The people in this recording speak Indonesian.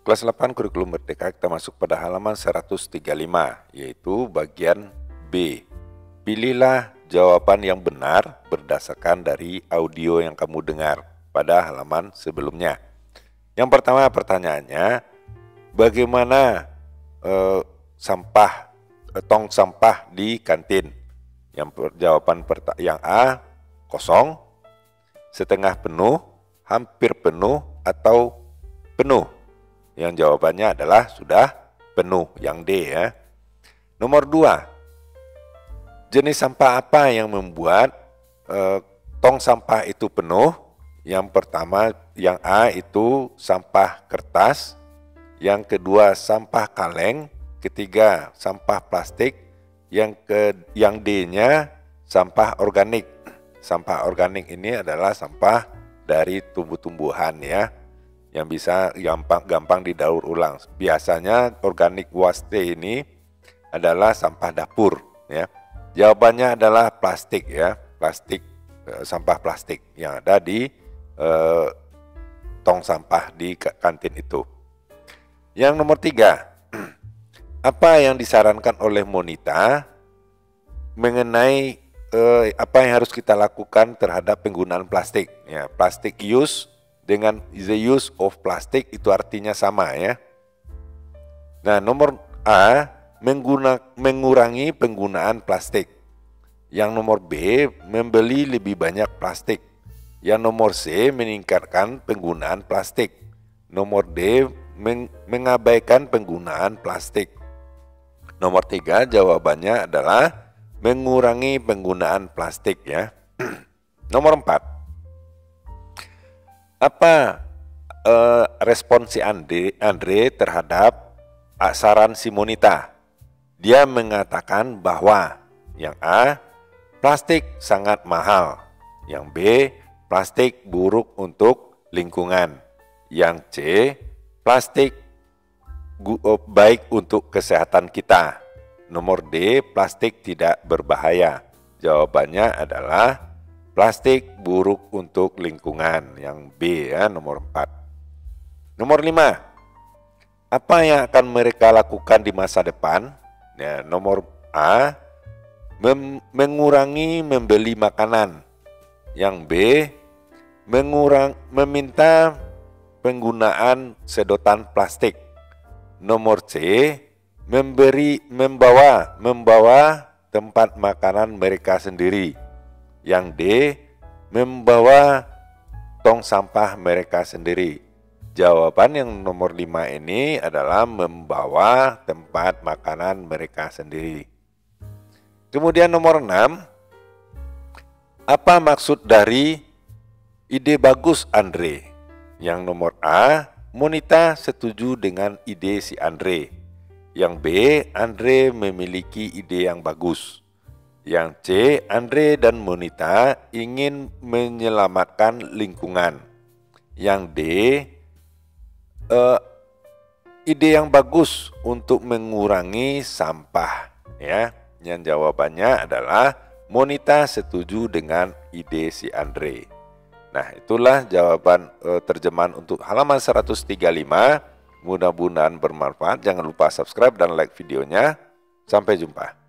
Kelas 8 Kurikulum Merdeka, kita masuk pada halaman 135, yaitu bagian B. Pilihlah jawaban yang benar berdasarkan dari audio yang kamu dengar pada halaman sebelumnya. Yang pertama pertanyaannya, bagaimana tong sampah di kantin? Jawaban yang A, kosong, setengah penuh, hampir penuh, atau penuh. Yang jawabannya adalah sudah penuh, yang D ya. Nomor 2, jenis sampah apa yang membuat tong sampah itu penuh? Yang pertama, yang A itu sampah kertas, yang kedua sampah kaleng, ketiga sampah plastik, yang D-nya sampah organik. Sampah organik ini adalah sampah dari tumbuh-tumbuhan ya, yang bisa gampang didaur ulang. Biasanya organic waste ini adalah sampah dapur ya. Jawabannya adalah plastik ya, sampah plastik yang ada di tong sampah di kantin itu. Yang nomor 3, apa yang disarankan oleh Monita mengenai apa yang harus kita lakukan terhadap penggunaan plastik ya. Plastic use dengan the use of plastic itu artinya sama ya. Nah, nomor A, mengurangi penggunaan plastik. Yang nomor B, membeli lebih banyak plastik. Yang nomor C, meningkatkan penggunaan plastik. Nomor D, mengabaikan penggunaan plastik. Nomor 3, jawabannya adalah mengurangi penggunaan plastik ya. Nomor 4, apa respon si Andre terhadap saran si Monita? Dia mengatakan bahwa yang A, plastik sangat mahal. Yang B, plastik buruk untuk lingkungan. Yang C, plastik baik untuk kesehatan kita. Nomor D, plastik tidak berbahaya. Jawabannya adalah plastik buruk untuk lingkungan, yang B ya, nomor 4. Nomor 5, apa yang akan mereka lakukan di masa depan? Ya, nomor A, mengurangi membeli makanan. Yang B, meminta penggunaan sedotan plastik. Nomor C, membawa tempat makanan mereka sendiri. Yang D, membawa tong sampah mereka sendiri. Jawaban yang nomor 5 ini adalah membawa tempat makanan mereka sendiri. Kemudian nomor 6, apa maksud dari ide bagus Andre? Yang nomor A, Monita setuju dengan ide si Andre. Yang B, Andre memiliki ide yang bagus. Yang C, Andre dan Monita ingin menyelamatkan lingkungan. Yang D, ide yang bagus untuk mengurangi sampah ya. Yang jawabannya adalah Monita setuju dengan ide si Andre. Nah, itulah jawaban terjemahan untuk halaman 135. Mudah-mudahan bermanfaat. Jangan lupa subscribe dan like videonya. Sampai jumpa.